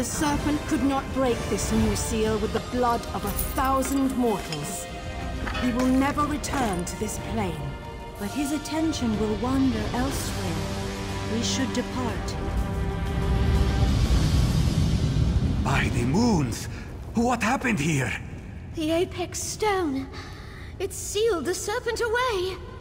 serpent could not break this new seal with the blood of 1,000 mortals. He will never return to this plane. But his attention will wander elsewhere. We should depart. By the moons! What happened here? The Apex Stone. It sealed the serpent away.